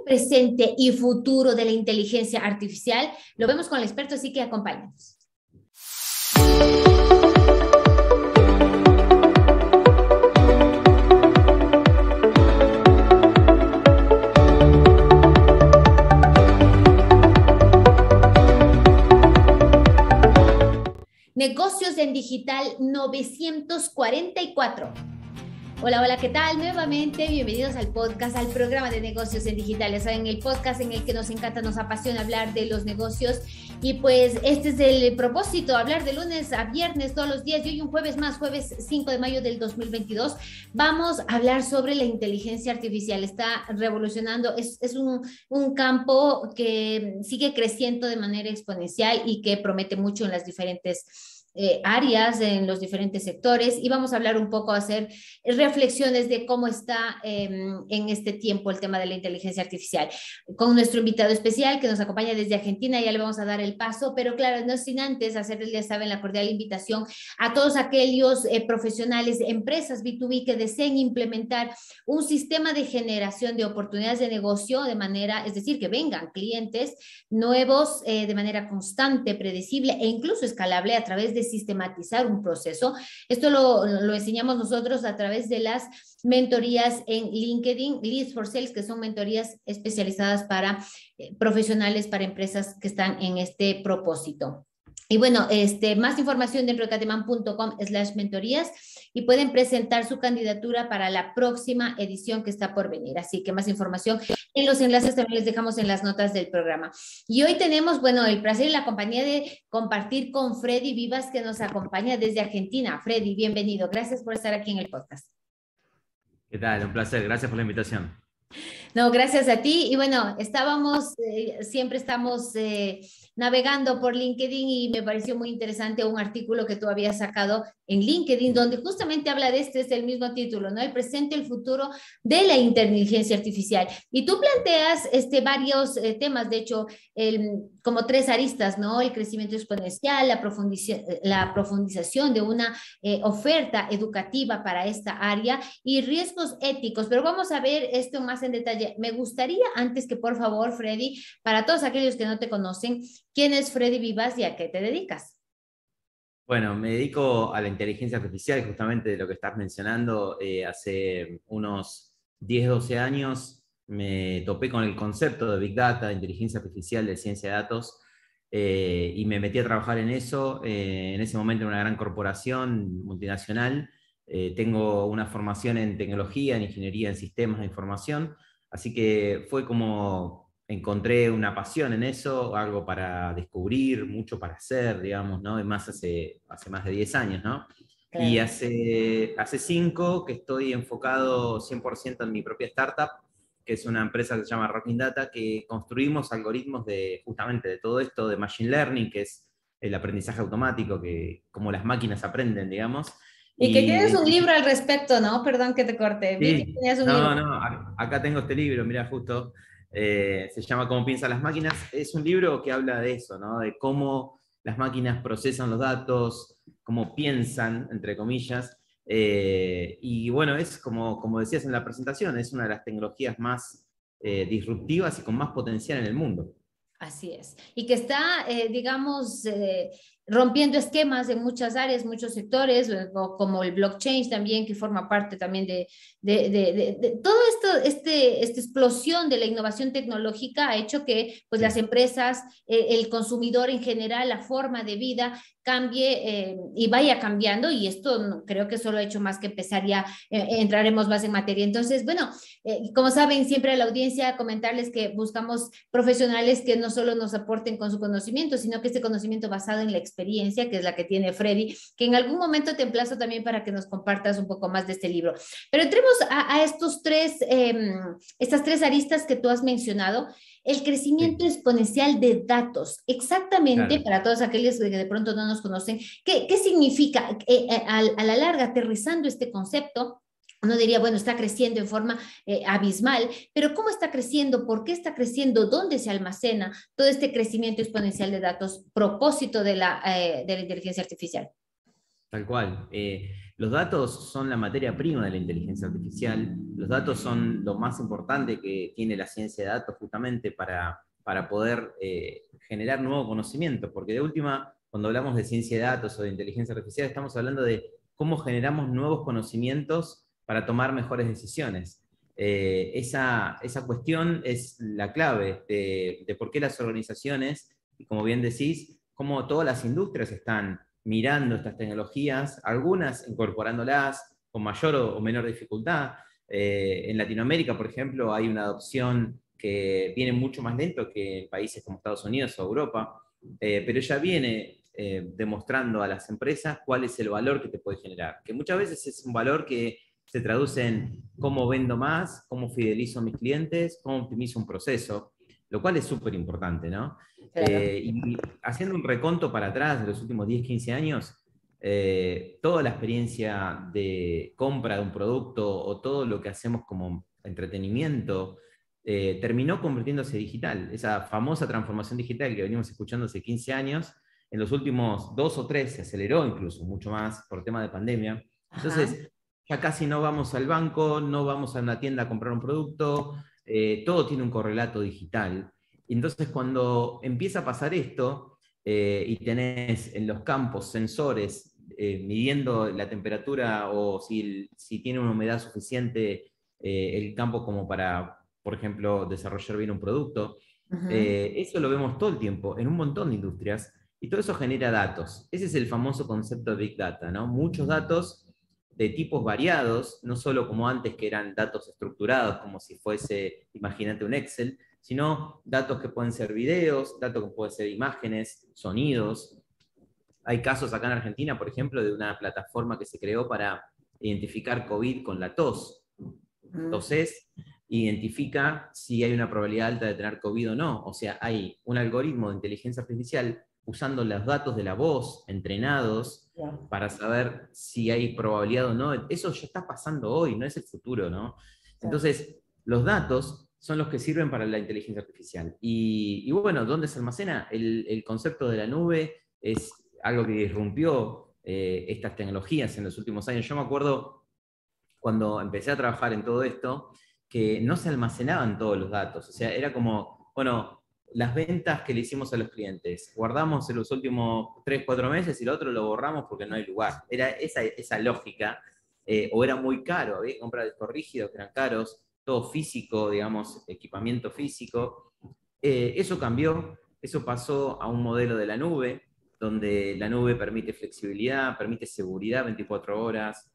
presente y futuro de la inteligencia artificial? Lo vemos con el experto, así que acompáñanos. Negocios en Digital 944. Hola, hola, ¿qué tal? Nuevamente, bienvenidos al podcast, al programa de negocios en digital. Ya saben, el podcast en el que nos encanta, nos apasiona hablar de los negocios. Y pues este es el propósito, hablar de lunes a viernes todos los días. Y hoy un jueves más, jueves 5 de mayo del 2022, vamos a hablar sobre la inteligencia artificial. Está revolucionando, es un campo que sigue creciendo de manera exponencial y que promete mucho en las diferentes áreas, en los diferentes sectores, y vamos a hablar un poco, hacer reflexiones de cómo está en este tiempo el tema de la inteligencia artificial, con nuestro invitado especial que nos acompaña desde Argentina. Ya le vamos a dar el paso, pero claro, no sin antes hacerles, ya saben, la cordial invitación a todos aquellos profesionales, empresas B2B que deseen implementar un sistema de generación de oportunidades de negocio de manera, es decir, que vengan clientes nuevos de manera constante, predecible e incluso escalable a través de sistematizar un proceso. Esto lo enseñamos nosotros a través de las mentorías en LinkedIn, Leads for Sales, que son mentorías especializadas para profesionales, para empresas que están en este propósito. Y bueno, más información dentro de cateman.com/mentorías y pueden presentar su candidatura para la próxima edición que está por venir. Así que más información en los enlaces también les dejamos en las notas del programa. Y hoy tenemos, bueno, el placer y la compañía de compartir con Freddy Vivas, que nos acompaña desde Argentina. Freddy, bienvenido. Gracias por estar aquí en el podcast. ¿Qué tal? Un placer. Gracias por la invitación. No, gracias a ti. Y bueno, siempre estamos navegando por LinkedIn y me pareció muy interesante un artículo que tú habías sacado en LinkedIn, donde justamente habla de es el mismo título, ¿no? El presente, el futuro de la inteligencia artificial. Y tú planteas varios temas, de hecho, como tres aristas, ¿no? El crecimiento exponencial, la profundización de una oferta educativa para esta área y riesgos éticos. Pero vamos a ver esto más en detalle. Me gustaría, antes que por favor, Freddy, para todos aquellos que no te conocen, ¿quién es Freddy Vivas y a qué te dedicas? Bueno, me dedico a la inteligencia artificial, justamente de lo que estás mencionando. Hace unos 10, 12 años me topé con el concepto de Big Data, de inteligencia artificial, de ciencia de datos, y me metí a trabajar en eso, en ese momento en una gran corporación multinacional. Tengo una formación en tecnología, en ingeniería en sistemas de información, así que fue como encontré una pasión en eso, algo para descubrir, mucho para hacer, digamos, ¿no? Y más hace más de 10 años, ¿no? Claro. Y hace 5 que estoy enfocado 100% en mi propia startup, que es una empresa que se llama Rocking Data, que construimos algoritmos justamente de todo esto, de Machine Learning, que es el aprendizaje automático, que como las máquinas aprenden, digamos. Y que tienes Y un libro al respecto, ¿no? Perdón que te corte. Vi que sí, tenías un libro. no, acá tengo este libro, mira, justo, se llama Cómo piensan las máquinas. Es un libro que habla de eso, ¿no? De cómo las máquinas procesan los datos, cómo piensan, entre comillas. Y bueno, es como decías en la presentación, es una de las tecnologías más disruptivas y con más potencial en el mundo. Así es. Y que está, digamos, rompiendo esquemas en muchas áreas, muchos sectores, como el blockchain también, que forma parte también de todo esto, esta explosión de la innovación tecnológica ha hecho que pues, las empresas, el consumidor en general, la forma de vida cambie y vaya cambiando, y esto creo que solo ha hecho más que empezar. Ya entraremos más en materia. Entonces, bueno, como saben, siempre a la audiencia comentarles que buscamos profesionales que no solo nos aporten con su conocimiento, sino que este conocimiento basado en la experiencia, que es la que tiene Freddy, que en algún momento te emplazo también para que nos compartas un poco más de este libro. Pero entremos a estas tres aristas que tú has mencionado. El crecimiento exponencial de datos, exactamente, Claro. para todos aquellos que de pronto no nos conocen, ¿qué significa a la larga, aterrizando este concepto? Uno diría, bueno, está creciendo en forma abismal, pero ¿cómo está creciendo? ¿Por qué está creciendo? ¿Dónde se almacena todo este crecimiento exponencial de datos? Propósito de la inteligencia artificial. Tal cual. Los datos son la materia prima de la inteligencia artificial. Los datos son lo más importante que tiene la ciencia de datos justamente para poder generar nuevo conocimiento. Porque de última, cuando hablamos de ciencia de datos o de inteligencia artificial, estamos hablando de cómo generamos nuevos conocimientos para tomar mejores decisiones. Esa cuestión es la clave de por qué las organizaciones, y como bien decís, cómo todas las industrias están mirando estas tecnologías, algunas incorporándolas con mayor o menor dificultad. En Latinoamérica, por ejemplo, hay una adopción que viene mucho más lento que en países como Estados Unidos o Europa, pero ya viene demostrando a las empresas cuál es el valor que te puede generar, que muchas veces es un valor que se traduce en cómo vendo más, cómo fidelizo a mis clientes, cómo optimizo un proceso, lo cual es súper importante, ¿no? Claro. Y haciendo un reconto para atrás de los últimos 10, 15 años, toda la experiencia de compra de un producto o todo lo que hacemos como entretenimiento terminó convirtiéndose digital. Esa famosa transformación digital que venimos escuchando hace 15 años, en los últimos 2 o 3 se aceleró incluso mucho más por tema de pandemia. Ajá. Entonces, ya casi no vamos al banco, no vamos a una tienda a comprar un producto, todo tiene un correlato digital. Y entonces cuando empieza a pasar esto y tenés en los campos sensores midiendo la temperatura o si tiene una humedad suficiente el campo como para, por ejemplo, desarrollar bien un producto, Ujú. eso lo vemos todo el tiempo en un montón de industrias y todo eso genera datos. Ese es el famoso concepto de Big Data, ¿no? Muchos datos de tipos variados, no solo como antes que eran datos estructurados, como si fuese, imagínate un Excel, sino datos que pueden ser videos, datos que pueden ser imágenes, sonidos. Hay casos acá en Argentina, por ejemplo, de una plataforma que se creó para identificar COVID con la tos. Mm. Tosés, identifica si hay una probabilidad alta de tener COVID o no. O sea, hay un algoritmo de inteligencia artificial usando los datos de la voz entrenados Ya. para saber si hay probabilidad o no. Eso ya está pasando hoy, no es el futuro, ¿no? Ya. Entonces, los datos son los que sirven para la inteligencia artificial. Y bueno, ¿dónde se almacena? El concepto de la nube es algo que irrumpió estas tecnologías en los últimos años. Yo me acuerdo cuando empecé a trabajar en todo esto, que no se almacenaban todos los datos. O sea, era como, bueno, las ventas que le hicimos a los clientes, guardamos en los últimos 3, 4 meses y lo otro lo borramos porque no hay lugar. Era esa lógica, o era muy caro, había que comprar discos rígidos que eran caros, todo físico, digamos, equipamiento físico. Eso cambió, eso pasó a un modelo de la nube, donde la nube permite flexibilidad, permite seguridad 24 horas,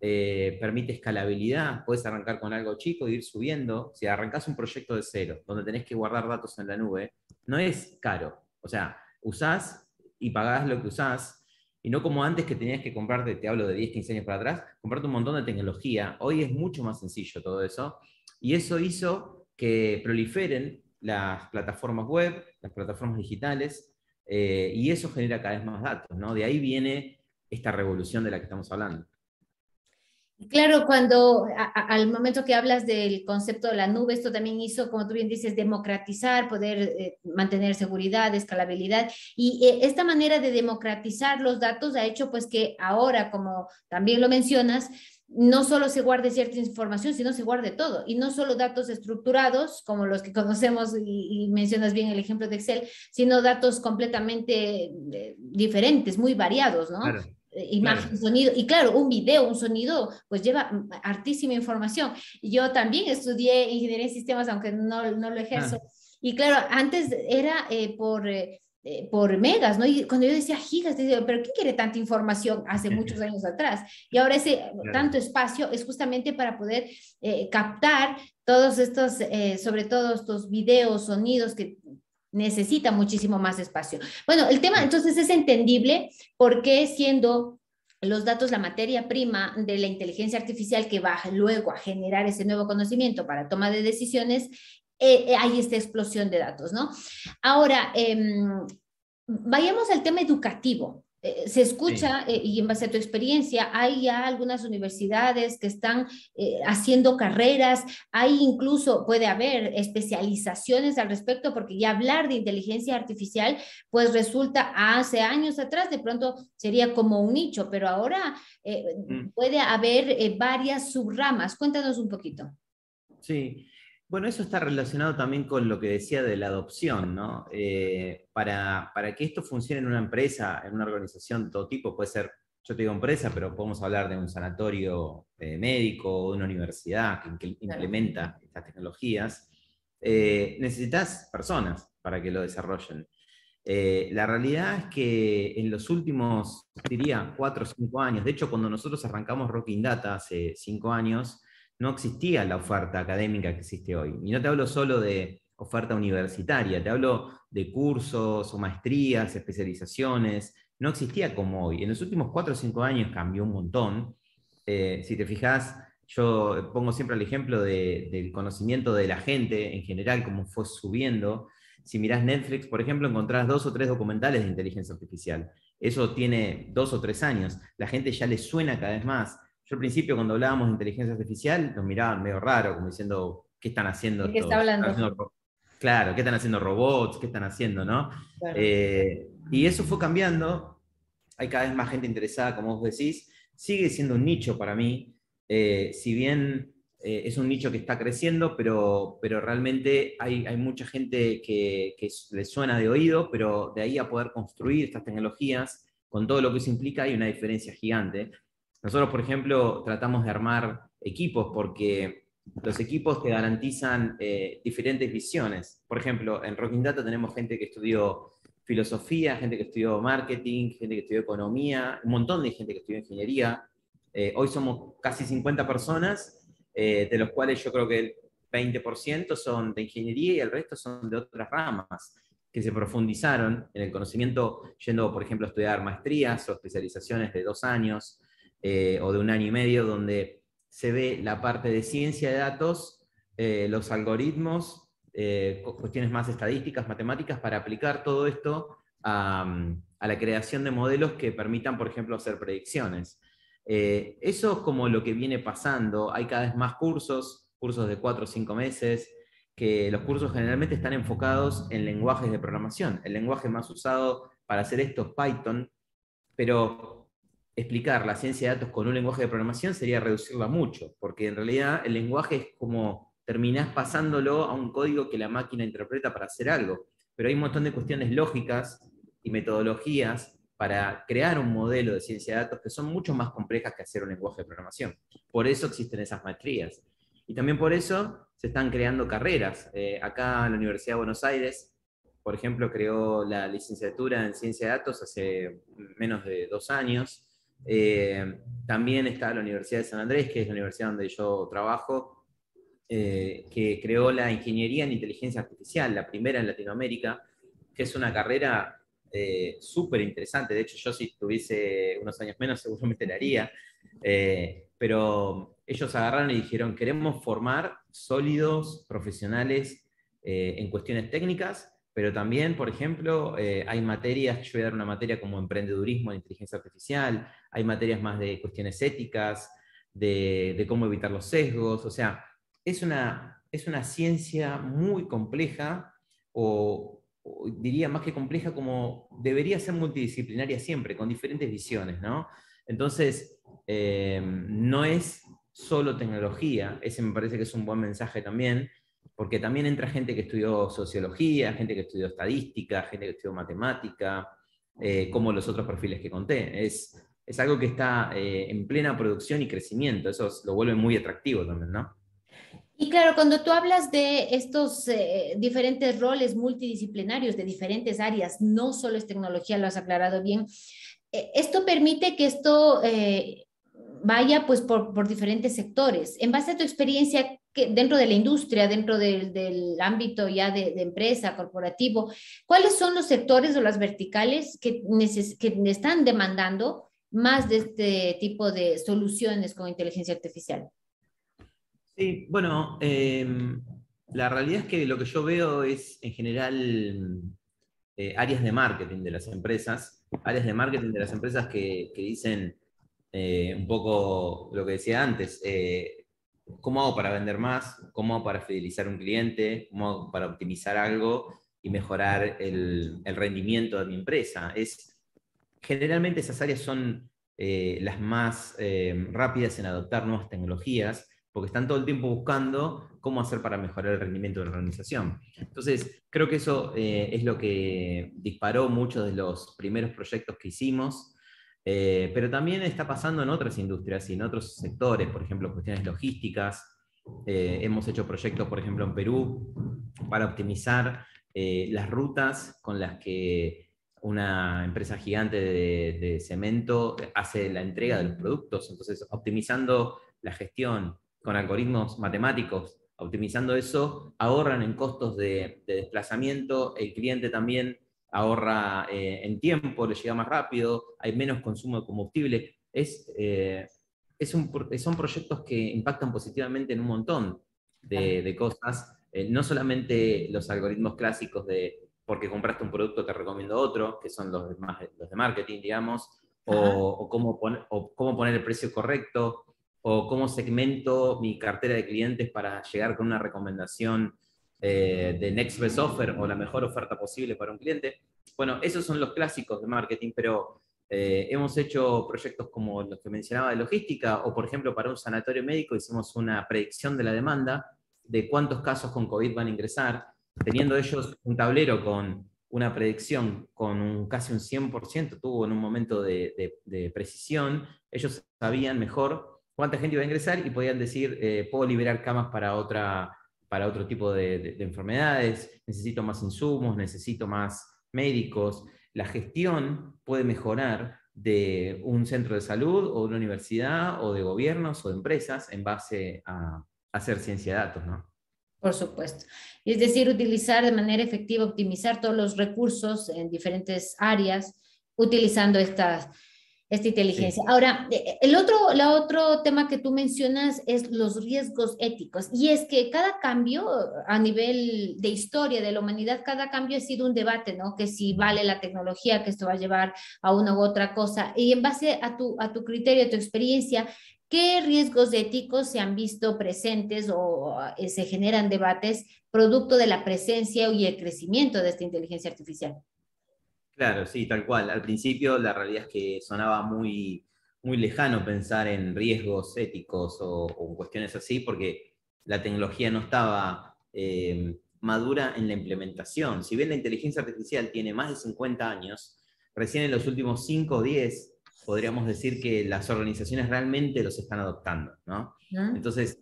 permite escalabilidad, puedes arrancar con algo chico e ir subiendo. Si arrancás un proyecto de cero, donde tenés que guardar datos en la nube, no es caro. O sea, usás y pagás lo que usás, y no como antes que tenías que comprarte, te hablo de 10, 15 años para atrás, comprarte un montón de tecnología. Hoy es mucho más sencillo todo eso, y eso hizo que proliferen las plataformas web, las plataformas digitales, y eso genera cada vez más datos, ¿no? De ahí viene esta revolución de la que estamos hablando. Claro, cuando al momento que hablas del concepto de la nube, esto también hizo, como tú bien dices, democratizar, poder mantener seguridad, escalabilidad, y esta manera de democratizar los datos ha hecho pues que ahora, como también lo mencionas, no solo se guarde cierta información, sino se guarde todo, y no solo datos estructurados, como los que conocemos, y mencionas bien el ejemplo de Excel, sino datos completamente diferentes, muy variados, ¿no? Claro, Imagen, claro. sonido, y claro, un video, un sonido, pues lleva hartísima información. Yo también estudié ingeniería en sistemas, aunque no lo ejerzo, Ah, y claro, antes era por megas, ¿no? Y cuando yo decía gigas, decía, pero ¿quién quiere tanta información hace muchos años atrás? Y ahora ese claro. tanto espacio es justamente para poder captar todos estos, sobre todo estos videos, sonidos que necesita muchísimo más espacio. Bueno, el tema Sí. entonces es entendible porque siendo los datos la materia prima de la inteligencia artificial que va luego a generar ese nuevo conocimiento para toma de decisiones, hay esta explosión de datos, ¿no? Ahora, vayamos al tema educativo. Se Sí. escucha, y en base a tu experiencia, hay ya algunas universidades que están haciendo carreras, hay incluso, puede haber especializaciones al respecto, porque ya hablar de inteligencia artificial, pues resulta hace años atrás, de pronto sería como un nicho, pero ahora Mm. puede haber varias subramas. Cuéntanos un poquito. Sí, bueno, eso está relacionado también con lo que decía de la adopción, ¿no? Para que esto funcione en una empresa, en una organización de todo tipo, puede ser, yo te digo empresa, pero podemos hablar de un sanatorio médico o de una universidad que Claro. implementa estas tecnologías, necesitas personas para que lo desarrollen. La realidad es que en los últimos, diría, 4 o 5 años, de hecho, cuando nosotros arrancamos Rocking Data hace 5 años, no existía la oferta académica que existe hoy. Y no te hablo solo de oferta universitaria, te hablo de cursos o maestrías, especializaciones. No existía como hoy. En los últimos 4 o 5 años cambió un montón. Si te fijas, yo pongo siempre el ejemplo del conocimiento de la gente en general, cómo fue subiendo. Si mirás Netflix, por ejemplo, encontrás 2 o 3 documentales de inteligencia artificial. Eso tiene 2 o 3 años. La gente ya le suena cada vez más. Yo al principio, cuando hablábamos de inteligencia artificial, nos miraban medio raro, como diciendo, ¿qué están haciendo ¿De qué está estos? ¿Están hablando? haciendo claro, ¿qué están haciendo robots? ¿Qué están haciendo, no? Claro. Y eso fue cambiando. Hay cada vez más gente interesada, como vos decís. Sigue siendo un nicho para mí, si bien es un nicho que está creciendo, pero realmente hay mucha gente que le suena de oído, pero de ahí a poder construir estas tecnologías, con todo lo que eso implica, hay una diferencia gigante. Nosotros, por ejemplo, tratamos de armar equipos porque los equipos te garantizan diferentes visiones. Por ejemplo, en Rocking Data tenemos gente que estudió filosofía, gente que estudió marketing, gente que estudió economía, un montón de gente que estudió ingeniería. Hoy somos casi 50 personas, de los cuales yo creo que el 20% son de ingeniería y el resto son de otras ramas que se profundizaron en el conocimiento, yendo, por ejemplo, a estudiar maestrías o especializaciones de 2 años o de 1 año y medio, donde se ve la parte de ciencia de datos, los algoritmos, cuestiones más estadísticas, matemáticas, para aplicar todo esto a la creación de modelos que permitan, por ejemplo, hacer predicciones. Eso es como lo que viene pasando. Hay cada vez más cursos de 4 o 5 meses, que los cursos generalmente están enfocados en lenguajes de programación. El lenguaje más usado para hacer esto es Python, pero explicar la ciencia de datos con un lenguaje de programación sería reducirla mucho, porque en realidad el lenguaje es como terminás pasándolo a un código que la máquina interpreta para hacer algo. Pero hay un montón de cuestiones lógicas y metodologías para crear un modelo de ciencia de datos que son mucho más complejas que hacer un lenguaje de programación. Por eso existen esas maestrías. Y también por eso se están creando carreras. Acá en la Universidad de Buenos Aires, por ejemplo, creó la licenciatura en ciencia de datos hace menos de 2 años. También está la Universidad de San Andrés, que es la universidad donde yo trabajo, que creó la ingeniería en inteligencia artificial, la primera en Latinoamérica, que es una carrera súper interesante. De hecho, yo si tuviese unos años menos seguramente la haría. Pero ellos agarraron y dijeron, queremos formar sólidos profesionales en cuestiones técnicas, pero también, por ejemplo, hay materias, yo voy a dar una materia como emprendedurismo en inteligencia artificial, hay materias más de cuestiones éticas, de cómo evitar los sesgos, o sea, es una ciencia muy compleja, o diría más que compleja, como debería ser multidisciplinaria siempre, con diferentes visiones, ¿no? Entonces, no es solo tecnología, ese me parece que es un buen mensaje también, porque también entra gente que estudió sociología, gente que estudió estadística, gente que estudió matemática, como los otros perfiles que conté. Es algo que está en plena producción y crecimiento, eso lo vuelve muy atractivo también, ¿no? Y claro, cuando tú hablas de estos diferentes roles multidisciplinarios de diferentes áreas, no solo es tecnología, lo has aclarado bien, esto permite que esto vaya pues por diferentes sectores. En base a tu experiencia que dentro de la industria, dentro del ámbito ya de empresa, corporativo, ¿cuáles son los sectores o las verticales que están demandando más de este tipo de soluciones con inteligencia artificial? Sí, bueno, la realidad es que lo que yo veo es en general áreas de marketing de las empresas áreas de marketing de las empresas que dicen un poco lo que decía antes, ¿cómo hago para vender más? ¿Cómo hago para fidelizar un cliente? ¿Cómo hago para optimizar algo y mejorar el rendimiento de mi empresa? Generalmente esas áreas son las más rápidas en adoptar nuevas tecnologías, porque están todo el tiempo buscando cómo hacer para mejorar el rendimiento de la organización. Entonces, creo que eso es lo que disparó muchos de los primeros proyectos que hicimos, pero también está pasando en otras industrias y en otros sectores, por ejemplo, cuestiones logísticas. Hemos hecho proyectos, por ejemplo, en Perú, para optimizar las rutas con las que una empresa gigante de cemento hace la entrega de los productos. Entonces, optimizando la gestión con algoritmos matemáticos, optimizando eso, ahorran en costos de desplazamiento, el cliente también ahorra en tiempo, le llega más rápido, hay menos consumo de combustible. Son proyectos que impactan positivamente en un montón de cosas, no solamente los algoritmos clásicos de porque compraste un producto te recomiendo otro, que son los de marketing, digamos, o cómo poner el precio correcto, o cómo segmento mi cartera de clientes para llegar con una recomendación de Next Best Offer o la mejor oferta posible para un cliente. Bueno, esos son los clásicos de marketing, pero hemos hecho proyectos como los que mencionaba de logística, o por ejemplo para un sanatorio médico hicimos una predicción de la demanda de cuántos casos con COVID van a ingresar, teniendo ellos un tablero con una predicción con casi un 100%, tuvo en un momento de precisión, ellos sabían mejor cuánta gente iba a ingresar y podían decir, puedo liberar camas para otro tipo de enfermedades, necesito más insumos, necesito más médicos. La gestión puede mejorar de un centro de salud o de una universidad o de gobiernos o de empresas en base a hacer ciencia de datos, ¿no? Por supuesto. Es decir, utilizar de manera efectiva, optimizar todos los recursos en diferentes áreas, utilizando esta inteligencia. Sí. Ahora, el otro tema que tú mencionas es los riesgos éticos. Y es que cada cambio a nivel de historia de la humanidad, cada cambio ha sido un debate, ¿no? Que si vale la tecnología, que esto va a llevar a una u otra cosa. Y en base a tu criterio, a tu experiencia, ¿qué riesgos éticos se han visto presentes o se generan debates producto de la presencia y el crecimiento de esta inteligencia artificial? Claro, sí, tal cual. Al principio la realidad es que sonaba muy lejano pensar en riesgos éticos o cuestiones así, porque la tecnología no estaba madura en la implementación. Si bien la inteligencia artificial tiene más de 50 años, recién en los últimos 5 o 10 podríamos decir que las organizaciones realmente los están adoptando, ¿no? ¿No? Entonces,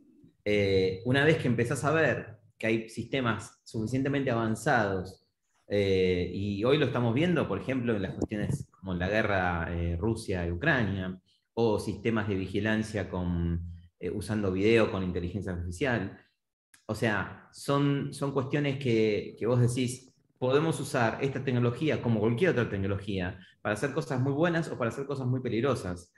una vez que empezás a ver que hay sistemas suficientemente avanzados, y hoy lo estamos viendo, por ejemplo, en las cuestiones como la guerra Rusia y Ucrania, o sistemas de vigilancia usando video con inteligencia artificial. O sea, son cuestiones que vos decís, podemos usar esta tecnología como cualquier otra tecnología para hacer cosas muy buenas o para hacer cosas muy peligrosas.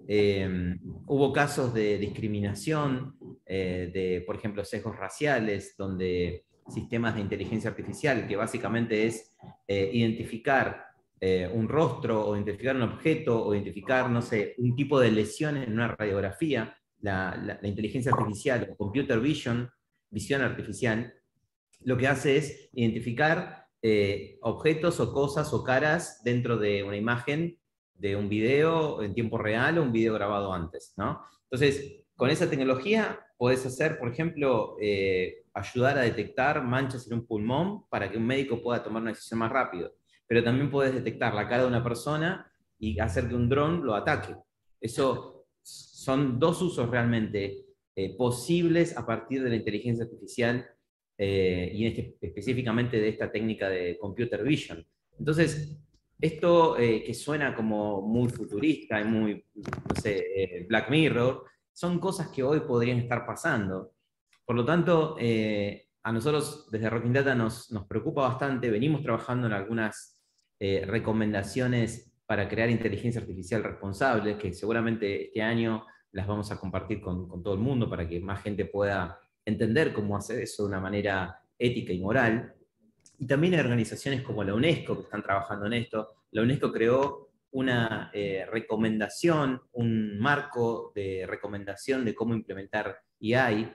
Hubo casos de discriminación, por ejemplo, sesgos raciales, donde sistemas de inteligencia artificial, que básicamente es identificar un rostro o identificar un objeto o identificar, no sé, un tipo de lesión en una radiografía, la inteligencia artificial o computer vision, visión artificial, lo que hace es identificar objetos o cosas o caras dentro de una imagen, de un video en tiempo real o un video grabado antes, ¿no? Entonces, con esa tecnología podés hacer, por ejemplo, ayudar a detectar manchas en un pulmón para que un médico pueda tomar una decisión más rápido. Pero también podés detectar la cara de una persona y hacer que un dron lo ataque. Eso son dos usos realmente posibles a partir de la inteligencia artificial y específicamente de esta técnica de computer vision. Entonces, esto que suena como muy futurista y muy, no sé, Black Mirror, son cosas que hoy podrían estar pasando. Por lo tanto, a nosotros desde Rocking Data nos preocupa bastante, venimos trabajando en algunas recomendaciones para crear inteligencia artificial responsable, que seguramente este año las vamos a compartir con todo el mundo para que más gente pueda entender cómo hacer eso de una manera ética y moral. Y también hay organizaciones como la UNESCO que están trabajando en esto. La UNESCO creó una recomendación, un marco de recomendación de cómo implementar AI.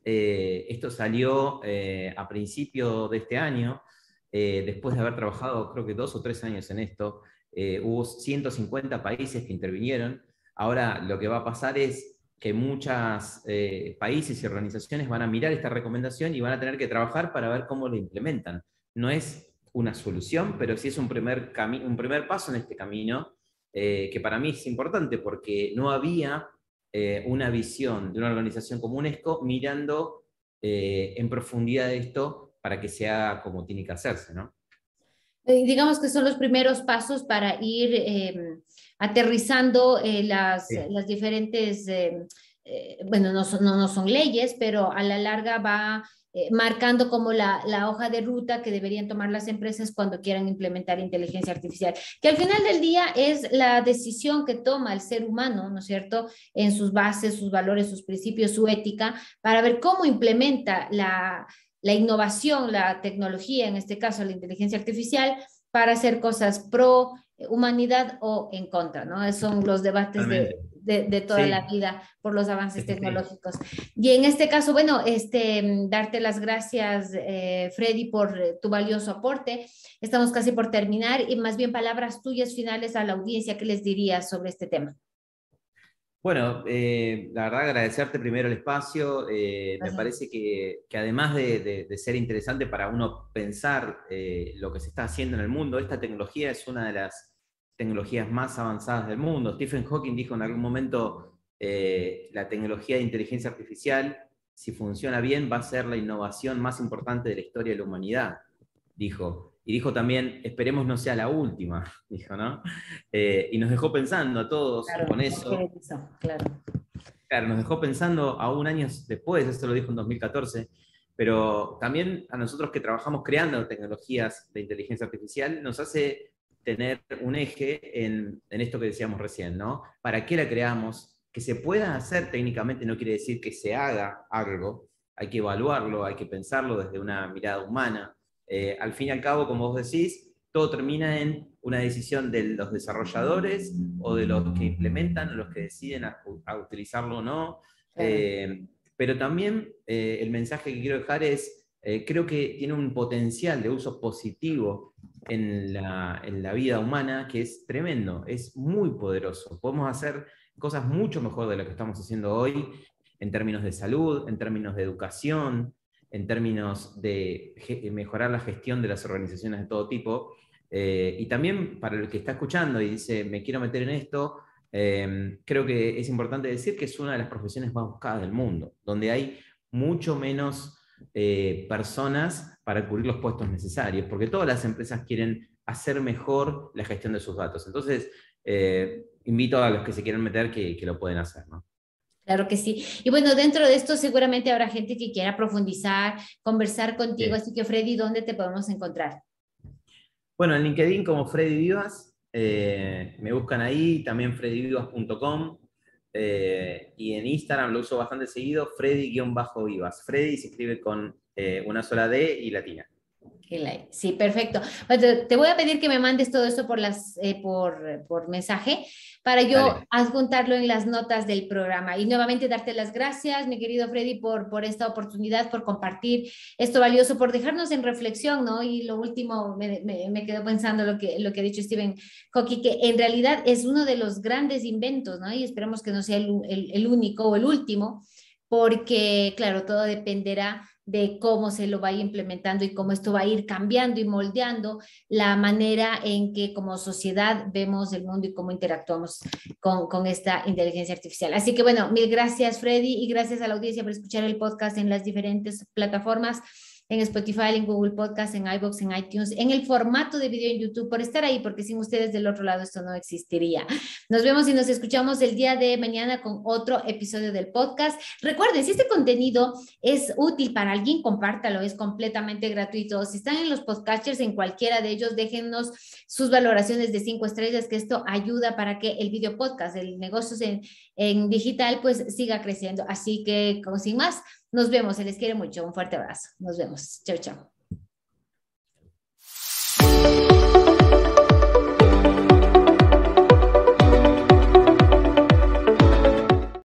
Esto salió a principio de este año, después de haber trabajado creo que 2 o 3 años en esto. Hubo 150 países que intervinieron. Ahora lo que va a pasar es que muchos países y organizaciones van a mirar esta recomendación y van a tener que trabajar para ver cómo lo implementan. No es una solución, pero sí es un primer paso en este camino, que para mí es importante porque no había una visión de una organización como UNESCO mirando en profundidad esto para que se haga como tiene que hacerse, ¿no? Digamos que son los primeros pasos para ir aterrizando Sí. las diferentes, bueno, no son leyes, pero a la larga va marcando como la hoja de ruta que deberían tomar las empresas cuando quieran implementar inteligencia artificial, que al final del día es la decisión que toma el ser humano, ¿no es cierto?, en sus bases, sus valores, sus principios, su ética, para ver cómo implementa la innovación, la tecnología, en este caso la inteligencia artificial, para hacer cosas pro humanidad o en contra, ¿no? Esos son los debates Totalmente. de toda la Sí, vida por los sí, avances sí, sí. tecnológicos. Y en este caso, bueno, darte las gracias, Freddy, por tu valioso aporte. Estamos casi por terminar y más bien palabras tuyas finales a la audiencia, ¿qué les dirías sobre este tema? Bueno, la verdad agradecerte primero el espacio. Me Gracias. parece que además de ser interesante para uno pensar lo que se está haciendo en el mundo, esta tecnología es una de las tecnologías más avanzadas del mundo. Stephen Hawking dijo en algún momento, la tecnología de inteligencia artificial, si funciona bien, va a ser la innovación más importante de la historia de la humanidad, dijo. Y dijo también, esperemos no sea la última, dijo, ¿no? Y nos dejó pensando a todos Claro, con eso. eso, claro. Claro, nos dejó pensando aún años después, esto lo dijo en 2014, pero también a nosotros que trabajamos creando tecnologías de inteligencia artificial, nos hace tener un eje en esto que decíamos recién, ¿no? ¿Para qué la creamos? Que se pueda hacer técnicamente no quiere decir que se haga algo, hay que evaluarlo, hay que pensarlo desde una mirada humana. Al fin y al cabo, como vos decís, todo termina en una decisión de los desarrolladores o de los que implementan o los que deciden a utilizarlo o no. Claro. Pero también el mensaje que quiero dejar es, creo que tiene un potencial de uso positivo en la vida humana que es tremendo, es muy poderoso. Podemos hacer cosas mucho mejor de lo que estamos haciendo hoy en términos de salud, en términos de educación, en términos de mejorar la gestión de las organizaciones de todo tipo. Y también para el que está escuchando y dice, me quiero meter en esto, creo que es importante decir que es una de las profesiones más buscadas del mundo, donde hay mucho menos personas para cubrir los puestos necesarios, porque todas las empresas quieren hacer mejor la gestión de sus datos. Entonces, invito a los que se quieran meter que lo pueden hacer, ¿no? Claro que sí. Y bueno, dentro de esto seguramente habrá gente que quiera profundizar, conversar contigo. Sí. Así que, Freddy, ¿dónde te podemos encontrar? Bueno, en LinkedIn como Freddy Vivas, me buscan ahí, también freddyvivas.com, y en Instagram lo uso bastante seguido, Freddy-Vivas. Freddy se escribe con una sola D y latina. Sí, perfecto. Pues te voy a pedir que me mandes todo esto por mensaje para yo Dale. adjuntarlo en las notas del programa. Y nuevamente darte las gracias, mi querido Freddy, por esta oportunidad, por compartir esto valioso, por dejarnos en reflexión, ¿no? Y lo último, me quedo pensando lo que ha dicho Stephen Hawking, que en realidad es uno de los grandes inventos, ¿no? Y esperemos que no sea el único o el último, porque, claro, todo dependerá de cómo se lo vaya implementando y cómo esto va a ir cambiando y moldeando la manera en que como sociedad vemos el mundo y cómo interactuamos con esta inteligencia artificial. Así que bueno, mil gracias, Freddy, y gracias a la audiencia por escuchar el podcast en las diferentes plataformas, en Spotify, en Google Podcast, en iVoox, en iTunes, en el formato de video en YouTube, por estar ahí, porque sin ustedes del otro lado esto no existiría. Nos vemos y nos escuchamos el día de mañana con otro episodio del podcast. Recuerden, si este contenido es útil para alguien, compártalo, es completamente gratuito. Si están en los podcasters, en cualquiera de ellos, déjennos sus valoraciones de 5 estrellas, que esto ayuda para que el video podcast, el negocios en digital, pues siga creciendo. Así que, como sin más, nos vemos, se les quiere mucho, un fuerte abrazo, nos vemos, chao, chao.